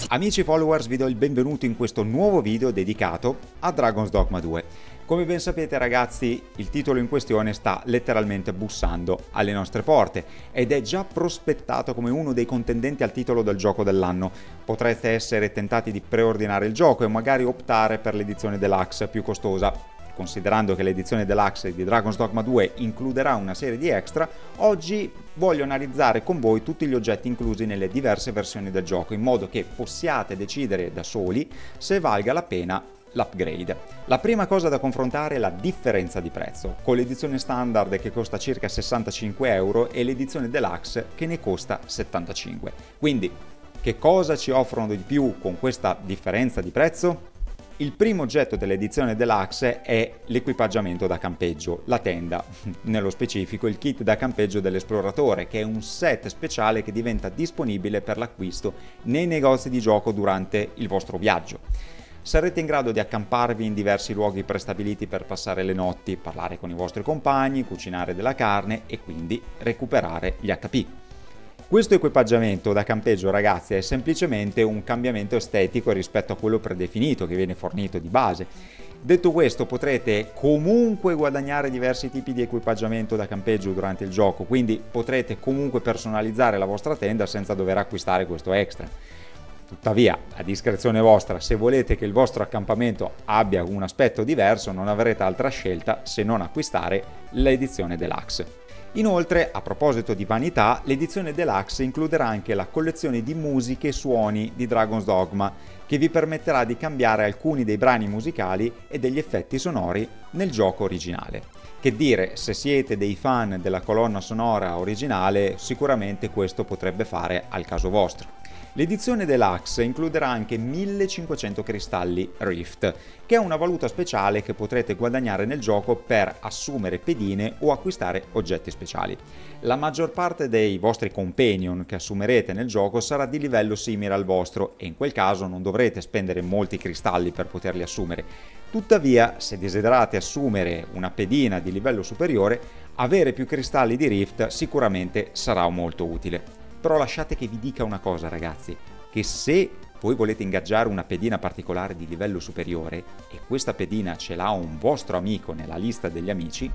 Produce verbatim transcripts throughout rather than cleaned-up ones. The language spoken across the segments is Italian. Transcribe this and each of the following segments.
Amici followers, vi do il benvenuto in questo nuovo video dedicato a Dragon's Dogma due. Come ben sapete ragazzi, il titolo in questione sta letteralmente bussando alle nostre porte ed è già prospettato come uno dei contendenti al titolo del gioco dell'anno. Potrete essere tentati di preordinare il gioco e magari optare per l'edizione deluxe più costosa. Considerando che l'edizione deluxe di Dragon's Dogma due includerà una serie di extra, oggi voglio analizzare con voi tutti gli oggetti inclusi nelle diverse versioni del gioco, in modo che possiate decidere da soli se valga la pena l'upgrade. La prima cosa da confrontare è la differenza di prezzo, con l'edizione standard che costa circa sessantacinque euro e l'edizione deluxe che ne costa settantacinque. Quindi, che cosa ci offrono di più con questa differenza di prezzo? Il primo oggetto dell'edizione deluxe è l'equipaggiamento da campeggio, la tenda, nello specifico il kit da campeggio dell'esploratore, che è un set speciale che diventa disponibile per l'acquisto nei negozi di gioco durante il vostro viaggio. Sarete in grado di accamparvi in diversi luoghi prestabiliti per passare le notti, parlare con i vostri compagni, cucinare della carne e quindi recuperare gli acca pi. Questo equipaggiamento da campeggio, ragazzi, è semplicemente un cambiamento estetico rispetto a quello predefinito che viene fornito di base. Detto questo, potrete comunque guadagnare diversi tipi di equipaggiamento da campeggio durante il gioco, quindi potrete comunque personalizzare la vostra tenda senza dover acquistare questo extra. Tuttavia, a discrezione vostra, se volete che il vostro accampamento abbia un aspetto diverso, non avrete altra scelta se non acquistare l'edizione deluxe. Inoltre, a proposito di vanità, l'edizione deluxe includerà anche la collezione di musiche e suoni di Dragon's Dogma, che vi permetterà di cambiare alcuni dei brani musicali e degli effetti sonori nel gioco originale. Che dire, se siete dei fan della colonna sonora originale, sicuramente questo potrebbe fare al caso vostro. L'edizione deluxe includerà anche millecinquecento cristalli Rift, che è una valuta speciale che potrete guadagnare nel gioco per assumere pedine o acquistare oggetti speciali. La maggior parte dei vostri companion che assumerete nel gioco sarà di livello simile al vostro e in quel caso non dovrete spendere molti cristalli per poterli assumere. Tuttavia, se desiderate assumere una pedina di livello superiore, avere più cristalli di Rift sicuramente sarà molto utile. Però lasciate che vi dica una cosa ragazzi, che se voi volete ingaggiare una pedina particolare di livello superiore e questa pedina ce l'ha un vostro amico nella lista degli amici,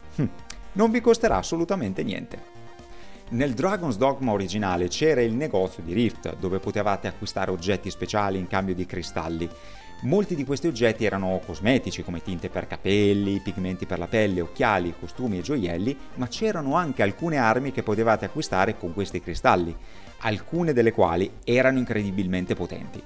non vi costerà assolutamente niente. Nel Dragon's Dogma originale c'era il negozio di Rift, dove potevate acquistare oggetti speciali in cambio di cristalli. Molti di questi oggetti erano cosmetici come tinte per capelli, pigmenti per la pelle, occhiali, costumi e gioielli, ma c'erano anche alcune armi che potevate acquistare con questi cristalli, alcune delle quali erano incredibilmente potenti.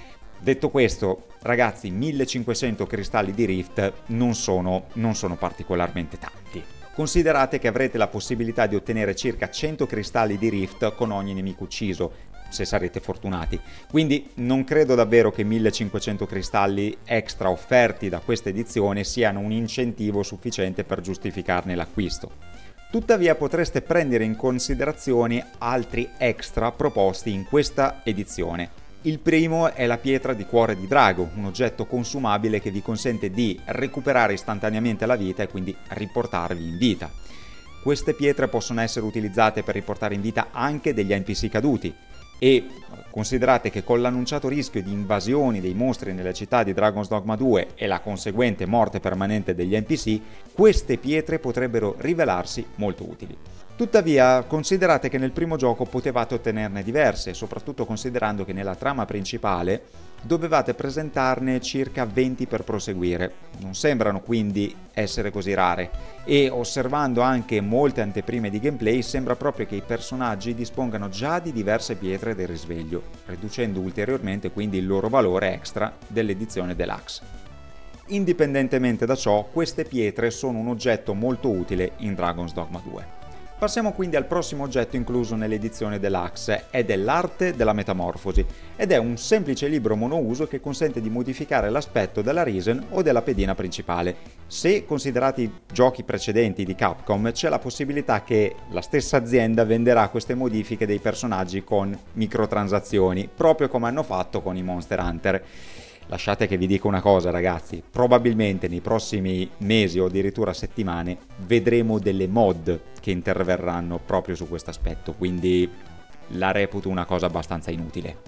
Detto questo, ragazzi, millecinquecento cristalli di Rift non sono, non sono particolarmente tanti. Considerate che avrete la possibilità di ottenere circa cento cristalli di Rift con ogni nemico ucciso, se sarete fortunati, quindi non credo davvero che millecinquecento cristalli extra offerti da questa edizione siano un incentivo sufficiente per giustificarne l'acquisto. Tuttavia potreste prendere in considerazione altri extra proposti in questa edizione. Il primo è la pietra di cuore di drago, un oggetto consumabile che vi consente di recuperare istantaneamente la vita e quindi riportarvi in vita. Queste pietre possono essere utilizzate per riportare in vita anche degli N P C caduti, e considerate che con l'annunciato rischio di invasioni dei mostri nelle città di Dragon's Dogma due e la conseguente morte permanente degli N P C, queste pietre potrebbero rivelarsi molto utili. Tuttavia, considerate che nel primo gioco potevate ottenerne diverse, soprattutto considerando che nella trama principale dovevate presentarne circa venti per proseguire. Non sembrano quindi essere così rare e osservando anche molte anteprime di gameplay sembra proprio che i personaggi dispongano già di diverse pietre del risveglio, riducendo ulteriormente quindi il loro valore extra dell'edizione deluxe. Indipendentemente da ciò, queste pietre sono un oggetto molto utile in Dragon's Dogma due. Passiamo quindi al prossimo oggetto incluso nell'edizione deluxe ed è l'arte della metamorfosi ed è un semplice libro monouso che consente di modificare l'aspetto della Risen o della pedina principale. Se considerate i giochi precedenti di Capcom c'è la possibilità che la stessa azienda venderà queste modifiche dei personaggi con microtransazioni, proprio come hanno fatto con i Monster Hunter. Lasciate che vi dica una cosa ragazzi, probabilmente nei prossimi mesi o addirittura settimane vedremo delle mod che interverranno proprio su questo aspetto, quindi la reputo una cosa abbastanza inutile.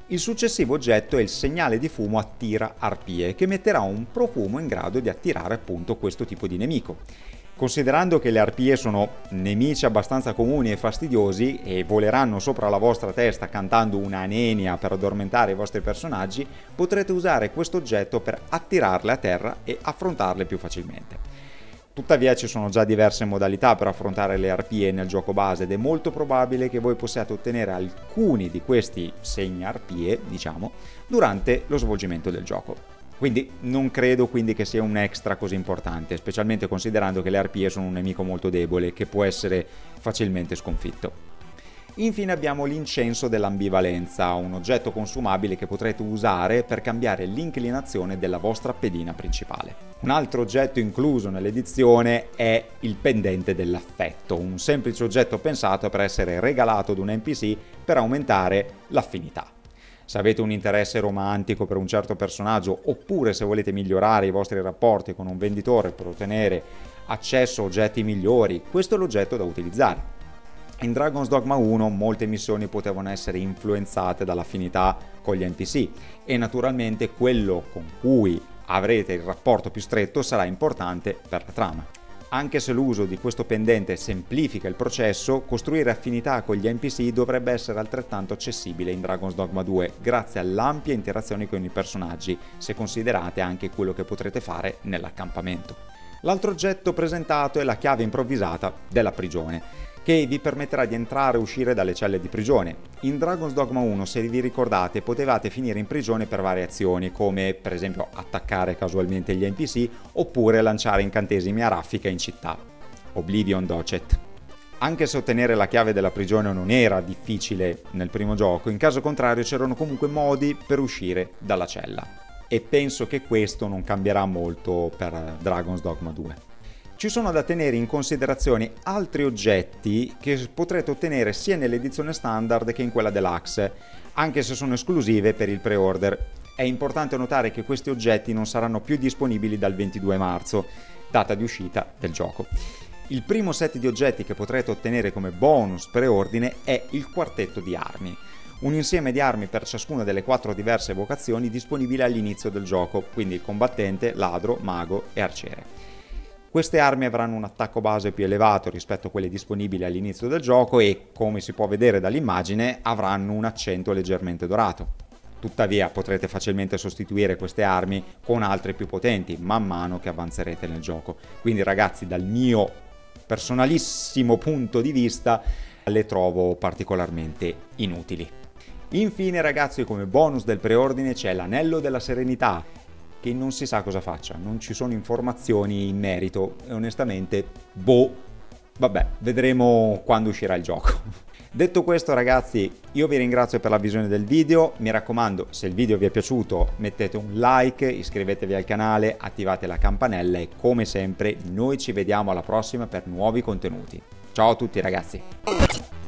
Il successivo oggetto è il segnale di fumo attira arpie, che emetterà un profumo in grado di attirare appunto questo tipo di nemico. Considerando che le arpie sono nemici abbastanza comuni e fastidiosi e voleranno sopra la vostra testa cantando una nenia per addormentare i vostri personaggi, potrete usare questo oggetto per attirarle a terra e affrontarle più facilmente. Tuttavia ci sono già diverse modalità per affrontare le arpie nel gioco base ed è molto probabile che voi possiate ottenere alcuni di questi segni arpie, diciamo, durante lo svolgimento del gioco. Quindi non credo quindi che sia un extra così importante, specialmente considerando che le arpie sono un nemico molto debole che può essere facilmente sconfitto. Infine abbiamo l'incenso dell'ambivalenza, un oggetto consumabile che potrete usare per cambiare l'inclinazione della vostra pedina principale. Un altro oggetto incluso nell'edizione è il pendente dell'affetto, un semplice oggetto pensato per essere regalato ad un N P C per aumentare l'affinità. Se avete un interesse romantico per un certo personaggio oppure se volete migliorare i vostri rapporti con un venditore per ottenere accesso a oggetti migliori, questo è l'oggetto da utilizzare. In Dragon's Dogma uno molte missioni potevano essere influenzate dall'affinità con gli N P C e naturalmente quello con cui avrete il rapporto più stretto sarà importante per la trama. Anche se l'uso di questo pendente semplifica il processo, costruire affinità con gli N P C dovrebbe essere altrettanto accessibile in Dragon's Dogma due, grazie all'ampia interazione con i personaggi, se considerate anche quello che potrete fare nell'accampamento. L'altro oggetto presentato è la chiave improvvisata della prigione, che vi permetterà di entrare e uscire dalle celle di prigione. In Dragon's Dogma uno, se vi ricordate, potevate finire in prigione per varie azioni, come per esempio attaccare casualmente gli N P C oppure lanciare incantesimi a raffica in città. Oblivion Docet. Anche se ottenere la chiave della prigione non era difficile nel primo gioco, in caso contrario c'erano comunque modi per uscire dalla cella. E penso che questo non cambierà molto per Dragon's Dogma due. Ci sono da tenere in considerazione altri oggetti che potrete ottenere sia nell'edizione standard che in quella deluxe, anche se sono esclusive per il pre-order. È importante notare che questi oggetti non saranno più disponibili dal ventidue marzo, data di uscita del gioco. Il primo set di oggetti che potrete ottenere come bonus preordine è il quartetto di armi, un insieme di armi per ciascuna delle quattro diverse vocazioni disponibili all'inizio del gioco, quindi il combattente, ladro, mago e arciere. Queste armi avranno un attacco base più elevato rispetto a quelle disponibili all'inizio del gioco e, come si può vedere dall'immagine, avranno un accento leggermente dorato. Tuttavia potrete facilmente sostituire queste armi con altre più potenti man mano che avanzerete nel gioco. Quindi ragazzi, dal mio personalissimo punto di vista, le trovo particolarmente inutili. Infine ragazzi, come bonus del preordine c'è l'anello della serenità, che non si sa cosa faccia, non ci sono informazioni in merito e onestamente, boh, vabbè, vedremo quando uscirà il gioco. Detto questo ragazzi, io vi ringrazio per la visione del video, mi raccomando, se il video vi è piaciuto mettete un like, iscrivetevi al canale, attivate la campanella e come sempre noi ci vediamo alla prossima per nuovi contenuti. Ciao a tutti ragazzi!